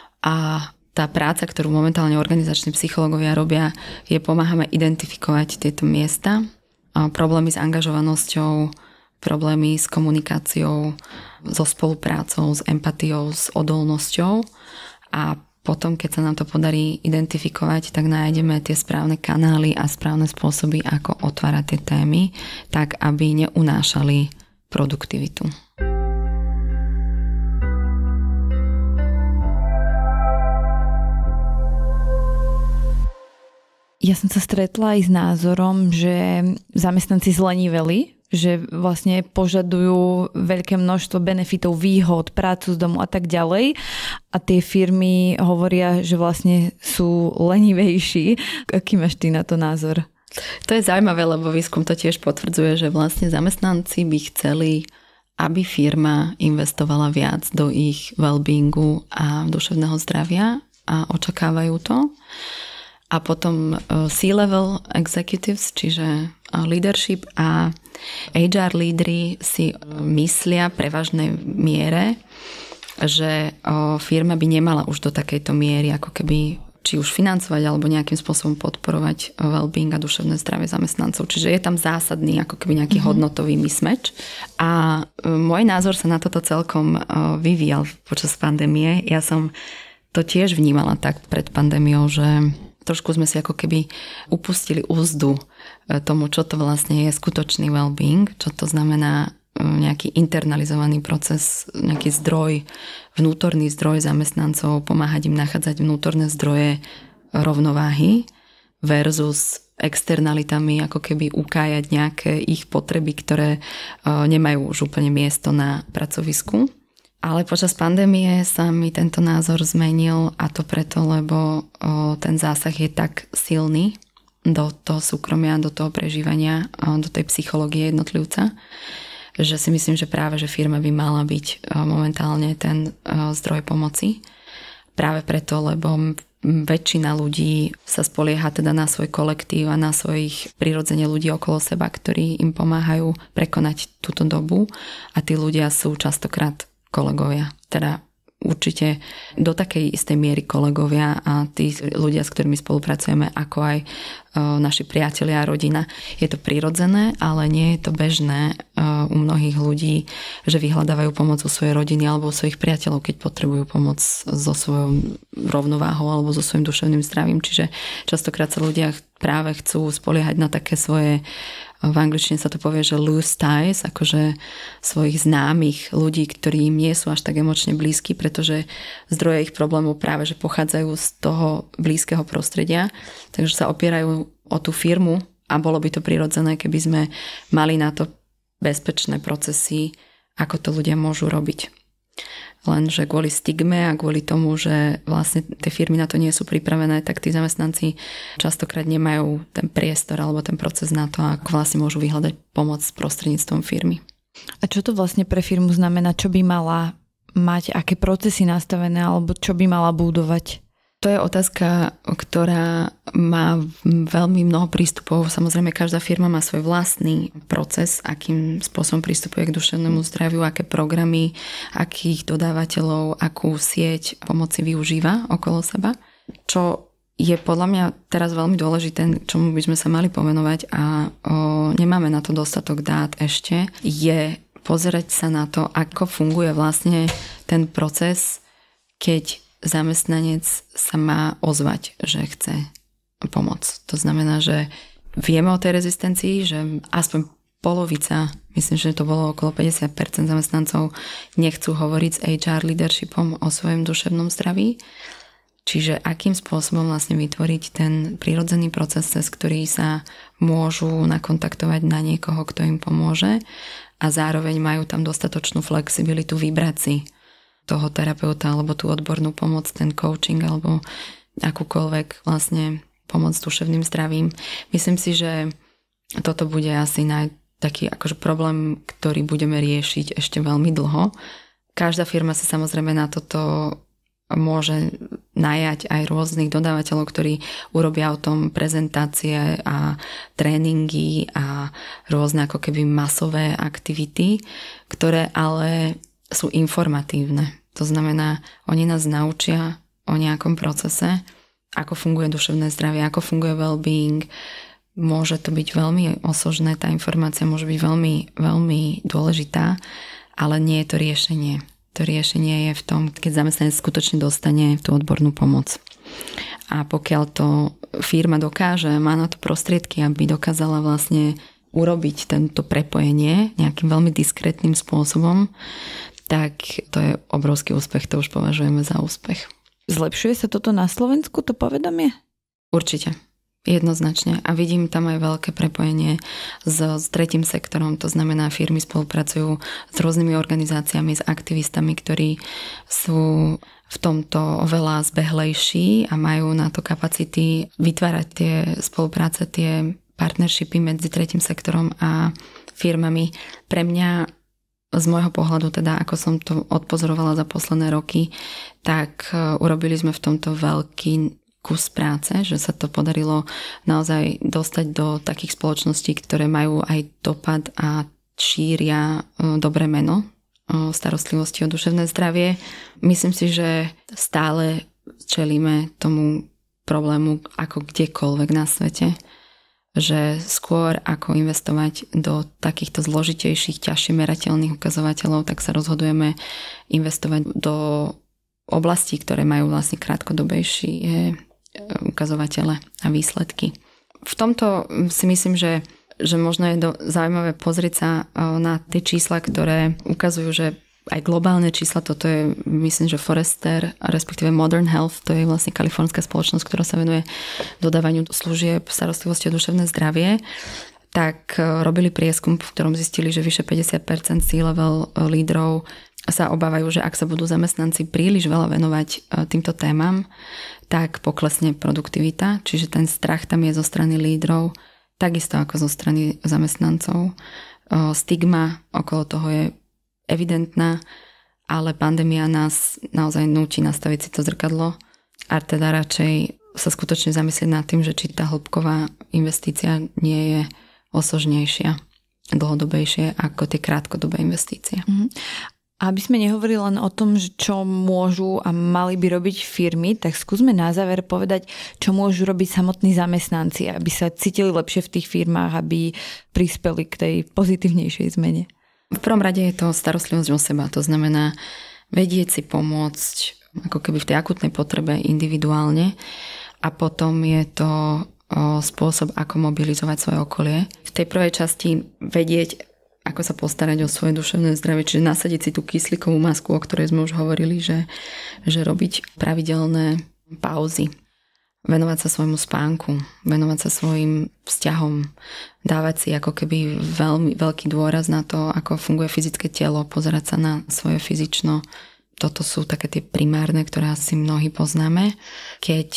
S2: a tá práca, ktorú momentálne organizační psychológovia robia, je pomáhame identifikovať tieto miesta, problémy s angažovanosťou, problémy s komunikáciou, so spoluprácou, s empatiou, s odolnosťou a potom, keď sa nám to podarí identifikovať, tak nájdeme tie správne kanály a správne spôsoby, ako otvárať tie témy, tak aby neunášali produktivitu.
S1: Ja som sa stretla aj s názorom, že zamestnanci zleniveli, že vlastne požadujú veľké množstvo benefitov, výhod, prácu z domu a tak ďalej. A tie firmy hovoria, že vlastne sú lenivejší. Aký máš ty na to názor?
S2: To je zaujímavé, lebo výskum to tiež potvrdzuje, že vlastne zamestnanci by chceli, aby firma investovala viac do ich well-beingu a duševného zdravia a očakávajú to. A potom C-level executives, čiže leadership a HR lídri si myslia v prevažnej miere, že firma by nemala už do takejto miery ako keby či už financovať alebo nejakým spôsobom podporovať well-being a duševné zdravie zamestnancov. Čiže je tam zásadný ako keby nejaký hodnotový mismatch. A môj názor sa na toto celkom vyvíjal počas pandémie. Ja som to tiež vnímala tak pred pandémiou, že trošku sme si ako keby upustili úzdu tomu, čo to vlastne je skutočný well-being, čo to znamená nejaký internalizovaný proces, nejaký zdroj, vnútorný zdroj zamestnancov, pomáhať im nachádzať vnútorné zdroje rovnováhy versus externalitami, ako keby ukájať nejaké ich potreby, ktoré nemajú už úplne miesto na pracovisku. Ale počas pandémie sa mi tento názor zmenil, a to preto, lebo ten zásah je tak silný do toho súkromia, do toho prežívania, do tej psychológie jednotlivca, že si myslím, že práve že firma by mala byť momentálne ten zdroj pomoci. Práve preto, lebo väčšina ľudí sa spolieha teda na svoj kolektív a na svojich prirodzene ľudí okolo seba, ktorí im pomáhajú prekonať túto dobu, a tí ľudia sú častokrát kolegovia. Teda určite do takej istej miery kolegovia a tí ľudia, s ktorými spolupracujeme, ako aj naši priatelia a rodina. Je to prirodzené, ale nie je to bežné u mnohých ľudí, že vyhľadávajú pomoc u svojej rodiny alebo u svojich priateľov, keď potrebujú pomoc so svojou rovnováhou alebo so svojím duševným zdravím. Čiže častokrát sa ľudia práve chcú spoliehať na také svoje, v angličtine sa to povie, že loose ties, akože svojich známych ľudí, ktorí im nie sú až tak emočne blízki, pretože zdroje ich problémov práve že pochádzajú z toho blízkeho prostredia, takže sa opierajú o tú firmu a bolo by to prirodzené, keby sme mali na to bezpečné procesy, ako to ľudia môžu robiť. Lenže kvôli stigme a kvôli tomu, že vlastne tie firmy na to nie sú pripravené, tak tí zamestnanci častokrát nemajú ten priestor alebo ten proces na to, ako vlastne môžu vyhľadať pomoc prostredníctvom firmy.
S1: A čo to vlastne pre firmu znamená? Čo by mala mať, aké procesy nastavené alebo čo by mala budovať?
S2: To je otázka, ktorá má veľmi mnoho prístupov. Samozrejme, každá firma má svoj vlastný proces, akým spôsobom pristupuje k duševnému zdraviu, aké programy, akých dodávateľov, akú sieť pomoci využíva okolo seba. Čo je podľa mňa teraz veľmi dôležité, čomu by sme sa mali povenovať a nemáme na to dostatok dát ešte, je pozerať sa na to, ako funguje vlastne ten proces, keď zamestnanec sa má ozvať, že chce pomoc. To znamená, že vieme o tej rezistencii, že aspoň polovica, myslím, že to bolo okolo 50% zamestnancov, nechcú hovoriť s HR leadershipom o svojom duševnom zdraví. Čiže akým spôsobom vlastne vytvoriť ten prirodzený proces, cez ktorý sa môžu nakontaktovať na niekoho, kto im pomôže, a zároveň majú tam dostatočnú flexibilitu vybrať si toho terapeuta alebo tú odbornú pomoc, ten coaching alebo akúkoľvek vlastne pomoc s duševným zdravím. Myslím si, že toto bude asi taký akože problém, ktorý budeme riešiť ešte veľmi dlho. Každá firma sa samozrejme na toto môže najať aj rôznych dodávateľov, ktorí urobia o tom prezentácie a tréningy a rôzne ako keby masové aktivity, ktoré ale sú informatívne. To znamená, oni nás naučia o nejakom procese, ako funguje duševné zdravie, ako funguje well-being. Môže to byť veľmi osožné, tá informácia môže byť veľmi, veľmi dôležitá, ale nie je to riešenie. To riešenie je v tom, keď zamestnanec skutočne dostane tú odbornú pomoc. A pokiaľ to firma dokáže, má na to prostriedky, aby dokázala vlastne urobiť tento prepojenie nejakým veľmi diskrétnym spôsobom, tak to je obrovský úspech, to už považujeme za úspech.
S1: Zlepšuje sa toto na Slovensku, to povedomie?
S2: Určite, jednoznačne. A vidím tam aj veľké prepojenie s tretím sektorom, to znamená, firmy spolupracujú s rôznymi organizáciami, s aktivistami, ktorí sú v tomto oveľa zbehlejší a majú na to kapacity vytvárať tie spolupráce, tie partnershipy medzi tretím sektorom a firmami. Pre mňa z môjho pohľadu, teda ako som to odpozorovala za posledné roky, tak urobili sme v tomto veľký kus práce, že sa to podarilo naozaj dostať do takých spoločností, ktoré majú aj dopad a šíria dobré meno starostlivosti o duševné zdravie. Myslím si, že stále čelíme tomu problému ako kdekoľvek na svete, že skôr ako investovať do takýchto zložitejších, ťažšie merateľných ukazovateľov, tak sa rozhodujeme investovať do oblastí, ktoré majú vlastne krátkodobejšie ukazovatele a výsledky. V tomto si myslím, že možno je zaujímavé pozrieť sa na tie čísla, ktoré ukazujú, že aj globálne čísla, toto je, myslím, že Forrester, respektíve Modern Health, to je vlastne kalifornská spoločnosť, ktorá sa venuje dodávaniu služieb starostlivosti o duševné zdravie, tak robili prieskum, v ktorom zistili, že vyše 50% C-level lídrov sa obávajú, že ak sa budú zamestnanci príliš veľa venovať týmto témam, tak poklesne produktivita, čiže ten strach tam je zo strany lídrov, takisto ako zo strany zamestnancov. Stigma okolo toho je evidentná, ale pandémia nás naozaj núti nastaviť si to zrkadlo a teda radšej sa skutočne zamyslieť nad tým, že či tá hĺbková investícia nie je osožnejšia, dlhodobejšie ako tie krátkodobé investície.
S1: Aby sme nehovorili len o tom, čo môžu a mali by robiť firmy, tak skúsme na záver povedať, čo môžu robiť samotní zamestnanci, aby sa cítili lepšie v tých firmách, aby prispeli k tej pozitívnejšej zmene.
S2: V prvom rade je to starostlivosť o seba, to znamená vedieť si pomôcť ako keby v tej akutnej potrebe individuálne a potom je to spôsob, ako mobilizovať svoje okolie. V tej prvej časti vedieť, ako sa postarať o svoje duševné zdravie, čiže nasadiť si tú kyslíkovú masku, o ktorej sme už hovorili, že robiť pravidelné pauzy, venovať sa svojmu spánku, venovať sa svojim vzťahom, dávať si ako keby veľmi veľký dôraz na to, ako funguje fyzické telo, pozerať sa na svoje fyzično. Toto sú také tie primárne, ktoré asi mnohí poznáme. Keď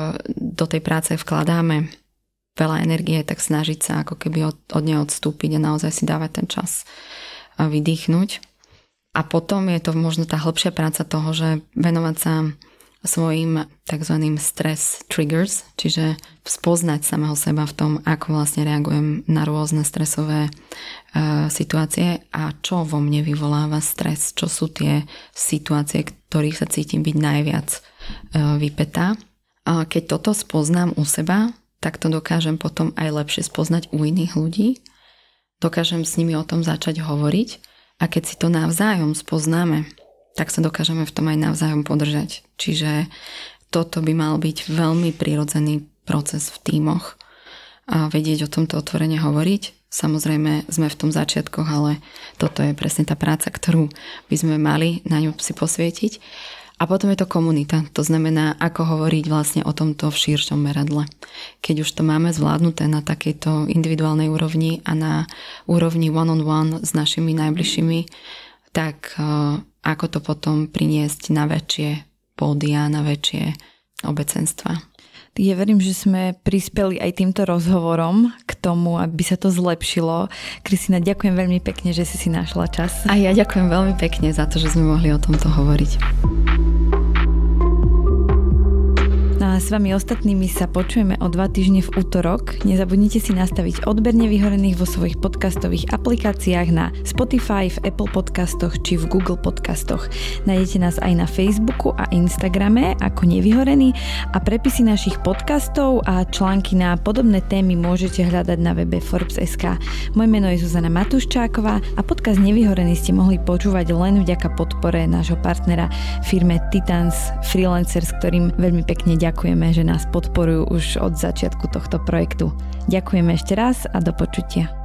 S2: do tej práce vkladáme veľa energie, tak snažiť sa ako keby od nej odstúpiť a naozaj si dávať ten čas vydýchnuť. A potom je to možno tá hĺbšia práca toho, že venovať sa svojim takzvaným stress triggers, čiže spoznať samého seba v tom, ako vlastne reagujem na rôzne stresové situácie a čo vo mne vyvoláva stres, čo sú tie situácie, ktorých sa cítim byť najviac vypätá. A keď toto spoznám u seba, tak to dokážem potom aj lepšie spoznať u iných ľudí. Dokážem s nimi o tom začať hovoriť a keď si to navzájom spoznáme, tak sa dokážeme v tom aj navzájom podržať. Čiže toto by mal byť veľmi prirodzený proces v tímoch a vedieť o tomto otvorene hovoriť. Samozrejme sme v tom začiatkoch, ale toto je presne tá práca, ktorú by sme mali na ňu si posvietiť. A potom je to komunita, to znamená, ako hovoriť vlastne o tomto v širšom meradle. Keď už to máme zvládnuté na takejto individuálnej úrovni a na úrovni one-on-one s našimi najbližšími, tak ako to potom priniesť na väčšie pódia, na väčšie obecenstva.
S1: Ja verím, že sme prispeli aj týmto rozhovorom k tomu, aby sa to zlepšilo. Kristína, ďakujem veľmi pekne, že si našla čas.
S2: A ja ďakujem veľmi pekne za to, že sme mohli o tomto hovoriť.
S1: A s vami ostatnými sa počujeme o 2 týždne v útorok. Nezabudnite si nastaviť odber nevyhorených vo svojich podcastových aplikáciách na Spotify, v Apple podcastoch či v Google podcastoch. Nájdete nás aj na Facebooku a Instagrame ako Nevyhorení a prepisy našich podcastov a články na podobné témy môžete hľadať na webe Forbes.sk. Moje meno je Zuzana Matuščáková a podcast Nevyhorení ste mohli počúvať len vďaka podpore nášho partnera firme Titans Freelancers, ktorým veľmi pekne ďakujeme, že nás podporujú už od začiatku tohto projektu. Ďakujeme ešte raz a do počutia.